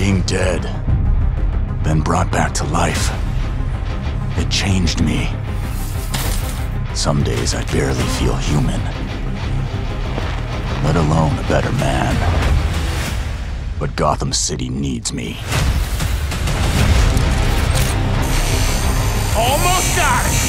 Being dead, then brought back to life, it changed me. Some days I barely feel human, let alone a better man. But Gotham City needs me. Almost got it!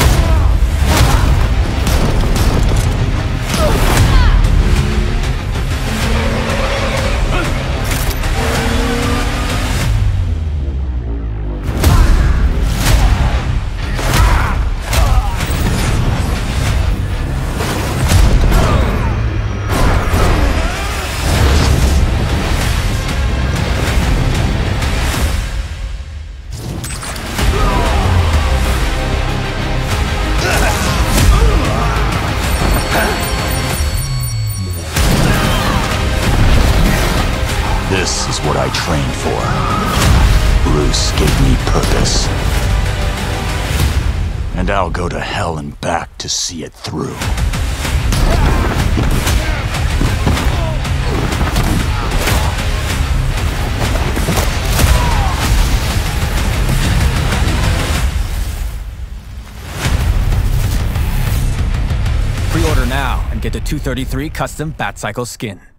This is what I trained for. Bruce gave me purpose. And I'll go to hell and back to see it through. Pre-order now and get the 233 custom Batcycle skin.